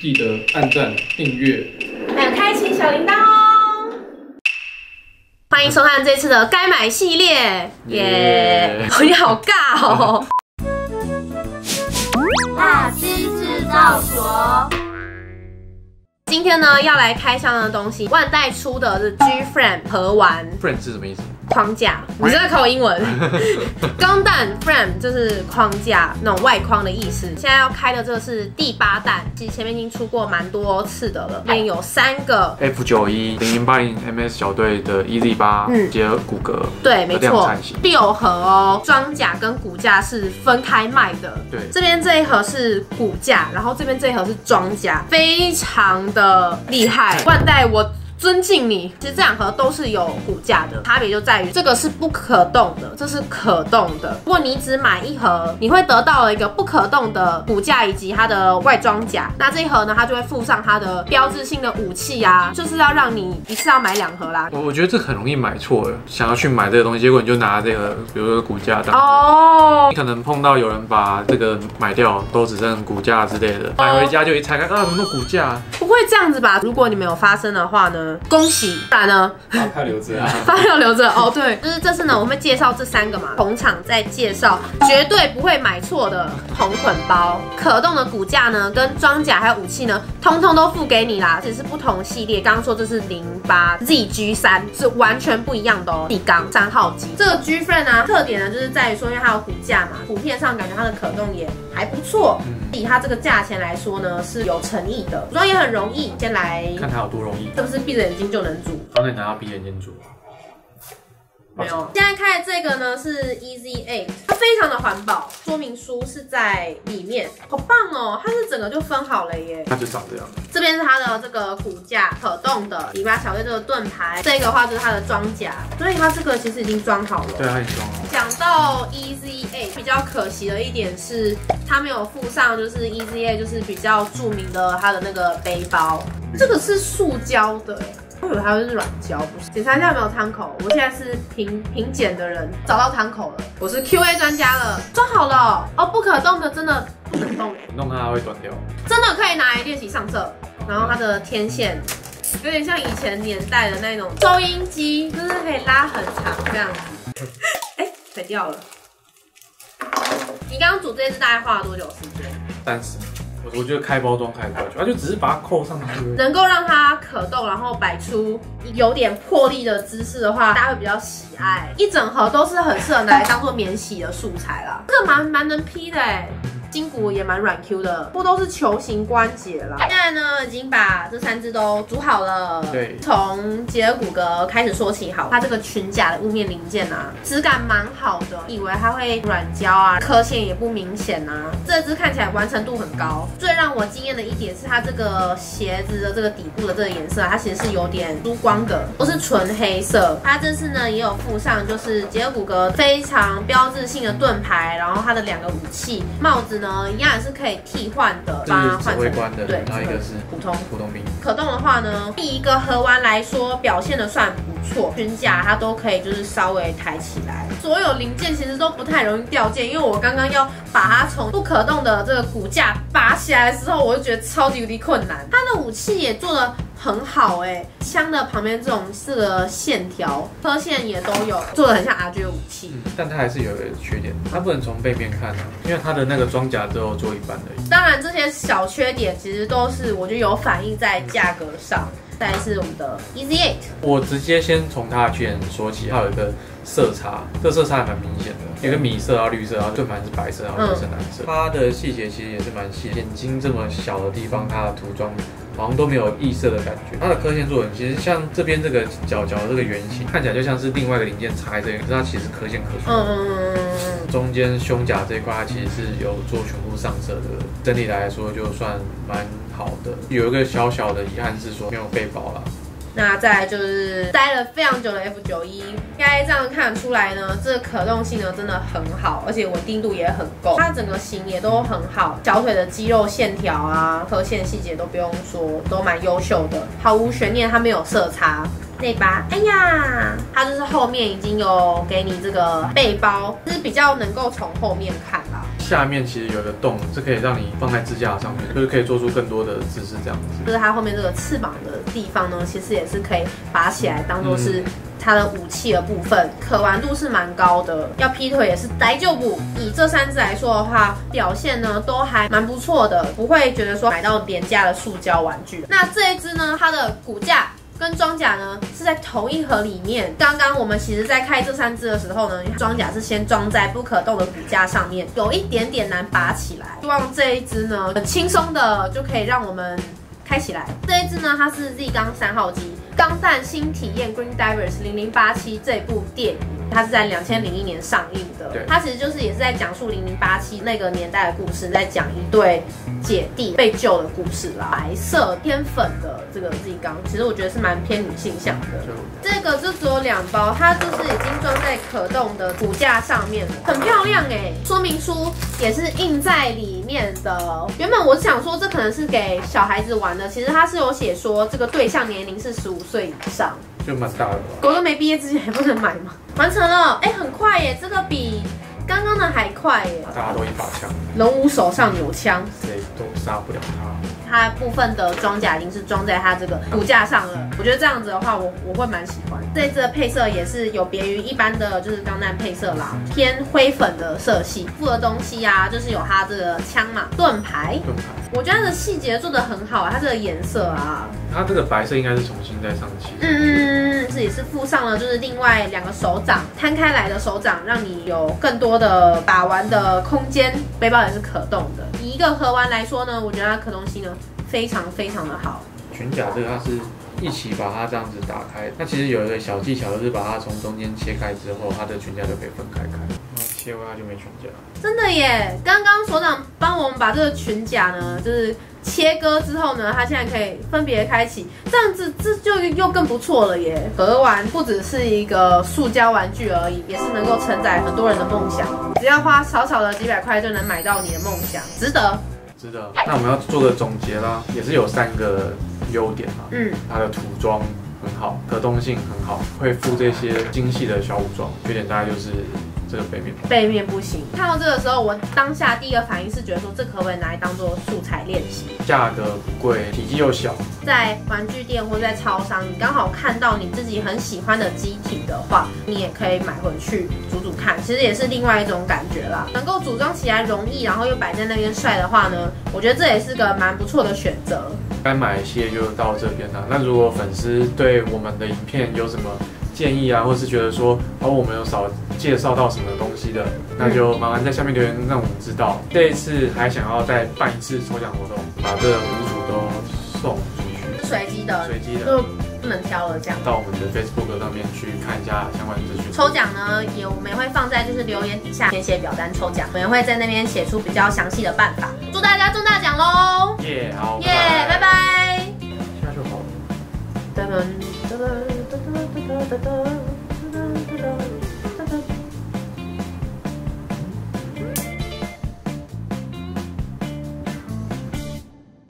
记得按赞、订阅， 还有开启小铃铛哦。欢迎收看这次的该买系列，耶！你好尬哦。 大师制造所。 今天呢，要来开箱的东西，万代出的是 G Frame 盒玩 Frame 是什么意思？ 框架，你是在考我英文？钢弹 frame 就是框架那种外框的意思。现在要开的这个是第8弹，其实前面已经出过蛮多次的了。这边有3个 F91 0080 MS 小队的 EZ8 结合骨骼， 对，没错，6盒哦，装甲跟骨架是分开卖的。 对， 这边这一盒是骨架，然后这边这一盒是装甲，非常的厉害。万代我尊敬你。其实这2盒都是有骨架的，差别就在于这个是不可动的，这是可动的。如果你只买1盒，你会得到一个不可动的骨架以及它的外装甲。那这一盒呢，它就会附上它的标志性的武器啊，就是要让你一次要买2盒啦。 我觉得这很容易买错了，想要去买这个东西，结果你就拿这个，比如说骨架当哦， 你可能碰到有人把这个买掉，都只剩骨架之类的，买回家就一拆开，啊，怎么骨架？ 不会这样子吧？如果你们有发生的话呢，恭喜！不然呢？ 发票留着啊， 发票留着哦。对，就是这次呢，我们会介绍这3个嘛，同场再介绍，绝对不会买错的同捆包。可动的骨架呢，跟装甲还有武器呢，通通都付给你啦，只是不同系列。刚刚说这是08 ZG3，是完全不一样的哦。地钢3号机，这个 G Frame 呢，特点呢就是在于说，因为它有骨架嘛，图片上感觉它的可动也还不错。以它这个价钱来说呢，是有诚意的，组装也很容易。先来看它有多容易， 是不是闭着眼睛就能煮？ 刚才拿到闭眼睛煮。 没有，现在开的这个呢是 EZ8， 它非常的环保，说明书是在里面，好棒哦！它是整个就分好了耶， 它就长这样。这边是它的这个骨架可动的，里面小队这个盾牌，这个的话就是它的装甲，所以它这个其实已经装好了。 对，它已经装好了。 讲到 EZ8， 比较可惜的一点是，它没有附上就是 EZ8 就是比较著名的它的那个背包，这个是塑胶的耶。我以为它会是软胶，不是。检查一下有没有汤口。我现在是评检的人，找到汤口了。我是 QA 专家了，装好了哦。不可动的真的不能动， 弄它会断掉。真的可以拿来练习上色。然后它的天线有点像以前年代的那种收音机，就是可以拉很长这样子。哎，甩掉了。你刚刚煮这次大概花了多久时间 ？30。我觉得开包装开得快，它就只是把它扣上去， 能够让它可动，然后摆出有点魄力的姿势的话，大家会比较喜爱。一整盒都是很适合拿来当做免洗的素材啦，这个蛮能劈的哎。筋骨也蛮软 Q 的，不都是球形关节啦。现在呢，已经把这3只都煮好了。 对， 从结合骨骼开始说起好。它这个裙甲的雾面零件啊，质感蛮好的，以为它会软胶啊，刻线也不明显啊。这只看起来完成度很高。最让我惊艳的一点是它这个鞋子的这个底部的这个颜色，它其实是有点珠光的，不是纯黑色。它这次呢也有附上就是结合骨骼非常标志性的盾牌，然后它的2个武器，帽子呢一样也是可以替换的， 把它换成的， 对， 然后一个是普通兵。 可动的话呢，第一个盒玩来说表现的算不错，裙甲它都可以就是稍微抬起来，所有零件其实都不太容易掉件，因为我刚刚要把它从不可动的这个骨架拔起来的时候，我就觉得超级无敌困难。它的武器也做的很好哎，枪的旁边这种线条刻线也都有，做的很像 RG 武器。 但它还是有一个缺点，它不能从背面看啊，因为它的那个装甲只有做一半而已。 当然这些小缺点其实都是我觉得有反映在价格上。再来是我们的 EZ8， 我直接先从它的缺点说起，它有一个色差，这色差还蛮明显的，有个米色啊、绿色，然后盾牌是白色，然后这是蓝色。它的细节其实也是蛮细，眼睛这么小的地方，它的涂装好像都没有异色的感觉。它的刻线做的其实像这边这个角这个圆形，看起来就像是另外一个零件插在这边，可是它其实刻线可出。中间胸甲这一块它其实是有做全部上色的，整体来说就算蛮好的。有一个小小的遗憾是说没有背包啦。 那再来就是待了非常久的 F91，应该这样看得出来呢，这个可动性呢真的很好，而且稳定度也很够，它整个型也都很好，小腿的肌肉线条啊、刻线细节都不用说，都蛮优秀的，毫无悬念，它没有色差。内八，哎呀，它就是后面已经有给你这个背包，就是比较能够从后面看啦。 下面其实有个洞，是可以让你放在支架上面，就是可以做出更多的姿势这样子。 就是它后面这个翅膀的地方呢，其实也是可以拔起来当做是它的武器的部分，可玩度是蛮高的。要劈腿也是来就补。以这3只来说的话，表现呢都还蛮不错的，不会觉得说买到廉价的塑胶玩具。那这一只呢，它的骨架跟装甲呢是在同一盒里面。刚刚我们其实在开这3只的时候呢，装甲是先装在不可动的骨架上面，有一点点难拔起来。希望这一只呢很轻松的就可以让我们开起来。这一只呢，它是 Z 钢3号机《钢弹新体验 Green Divers 0087》这部电影，它是在2001年上映的。它其实就是也是在讲述0087那个年代的故事，在讲一对姐弟被救的故事啦。白色偏粉的这个 Z 钢，其实我觉得是蛮偏女性向的。这个就只有2包，它就是已经装在可动的骨架上面了，很漂亮哎。说明书也是印在里面的。原本我是想说这可能是给小孩子玩的，其实它是有写说这个对象年龄是15岁以上， 就蛮大的吧。 狗都没毕业之前还不能买吗？完成了，哎，很快耶，这个比刚刚的还快耶。 大家都一把枪， 龙武手上有枪， 谁都杀不了他。 它部分的装甲已经是装在它这个骨架上了，我觉得这样子的话，我会蛮喜欢。这次的配色也是有别于一般的就是钢弹配色啦，偏灰粉的色系。附的东西啊，就是有它这个枪嘛，盾牌。我觉得它的细节做得很好，它这个颜色啊， 它这个白色应该是重新再上漆。 这也是附上了就是另外2个手掌，摊开来的手掌，让你有更多的把玩的空间。背包也是可动的。以一个盒玩来说呢，我觉得它可动性呢非常非常的好。 裙甲这个它是一起把它这样子打开，那其实有一个小技巧，就是把它从中间切开之后，它的裙甲就可以分开。切完它就没裙甲。真的耶！刚刚所长帮我们把这个裙甲呢，就是切割之后呢，它现在可以分别开启，这样子这就又更不错了耶。盒玩不只是一个塑胶玩具而已，也是能够承载很多人的梦想。只要花少少的几百块就能买到你的梦想，值得。那我们要做个总结啦，也是有3个优点嘛。它的涂装很好，可动性很好，会附这些精细的小武装。缺点大概就是这个背面不行。看到这个时候，我当下第一个反应是觉得说，这可不可以拿来当做素材练习？价格不贵，体积又小，在玩具店或在超商，你刚好看到你自己很喜欢的机体的话，你也可以买回去煮煮看，其实也是另外一种感觉啦。能够组装起来容易，然后又摆在那边帅的话呢，我觉得这也是个蛮不错的选择。该买的系列就到这边了。那如果粉丝对我们的影片有什么建议啊，或是觉得说我们有少介绍到什么东西的，那就麻烦在下面留言让我们知道。这一次还想要再办一次抽奖活动，把这5组都送出去，随机的，就不能挑了这样。到我们的 Facebook 上面去看一下相关资讯。抽奖呢，我们也会放在就是留言底下填写表单抽奖，我们也会在那边写出比较详细的办法。祝大家中大奖喽！耶，好，耶，拜拜。现在就好了。噔噔噔噔噔噔噔噔。